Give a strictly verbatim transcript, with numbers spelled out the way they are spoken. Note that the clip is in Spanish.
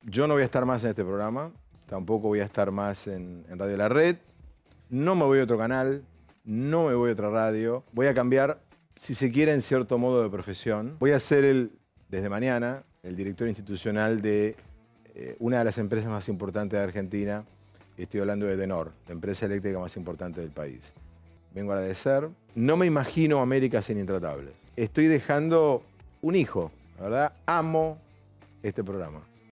Yo no voy a estar más en este programa, tampoco voy a estar más en, en Radio La Red, no me voy a otro canal, no me voy a otra radio, voy a cambiar, si se quiere, en cierto modo de profesión. Voy a ser, el, desde mañana, el director institucional de eh, una de las empresas más importantes de Argentina. Estoy hablando de Denor, la empresa eléctrica más importante del país. Vengo a agradecer. No me imagino América sin Intratables. Estoy dejando un hijo, la verdad, amo este programa.